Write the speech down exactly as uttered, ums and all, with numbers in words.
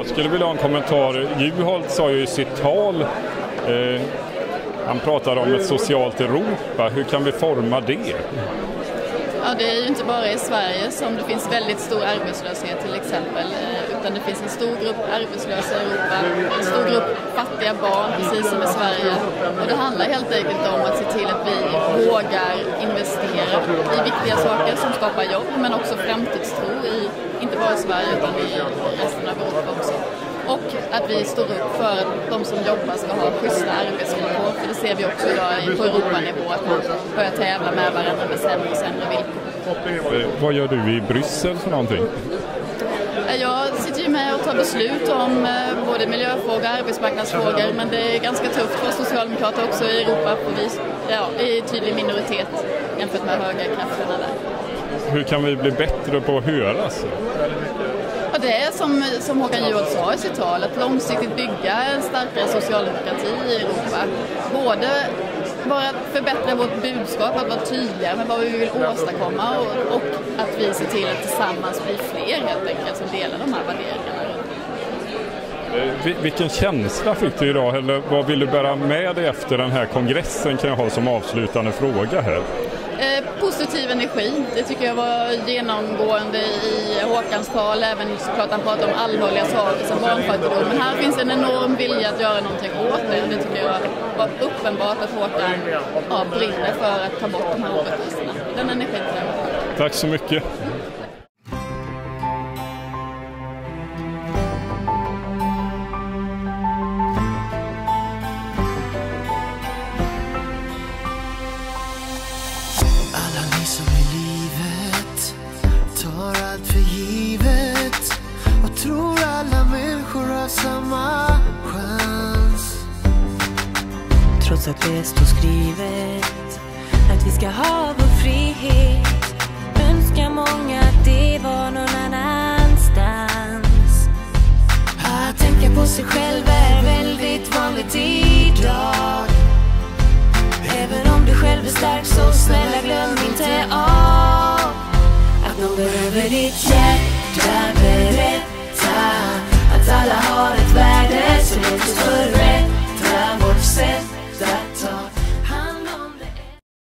skulle vilja ha en kommentar. Juholt sa ju i sitt tal, eh, han pratade om ett socialt Europa. Hur kan vi forma det? Ja, det är ju inte bara i Sverige som det finns väldigt stor arbetslöshet till exempel, utan det finns en stor grupp arbetslösa i Europa, en stor grupp fattiga barn precis som i Sverige. Och det handlar helt enkelt om att se till att vi vågar investera i viktiga saker som skapar jobb, men också framtidstro i, inte bara i Sverige utan i resten av Europa också. Och att vi står upp för att de som jobbar ska ha schyssta arbetsvillkor. För det ser vi också idag på Europanivå, att man börjar tävla med varandra med sämre och sämre villkor. Vad gör du i Bryssel för någonting? Jag sitter ju med och tar beslut om både miljöfrågor och arbetsmarknadsfrågor, men det är ganska tufft för socialdemokrater också i Europa. För vi ja, är tydlig minoritet jämfört med högerkrafterna där. Hur kan vi bli bättre på att höras? Ja, det är som, som Håkan Juholt sa i sitt tal, att långsiktigt bygga en starkare socialdemokrati i Europa. Både bara att förbättra vårt budskap, att vara tydliga med vad vi vill åstadkomma och, och att vi ser till att tillsammans bli fler helt enkelt som delar de här värderingarna. Vilken känsla fick du idag, eller vad vill du bära med dig efter den här kongressen, kan jag ha som avslutande fråga här? Eh, positiv energi, det tycker jag var genomgående i Håkans tal, även såklart han pratade om allvarliga saker som barnfattigdom. Men här finns en enorm vilja att göra någonting åt det, och det tycker jag var uppenbart att Håkan ja, brinner för att ta bort de här orättvisorna. Den energin. Tack så mycket. Trots att det står skrivet att vi ska ha vår frihet, önskar många att det var någon annanstans. Att tänka på sig själv är väldigt vanligt idag. Även om du själv är stark, så snälla glöm inte av att någon behöver ditt hjärta berätta att alla har ett värde, så låt oss förrätta vårt sätt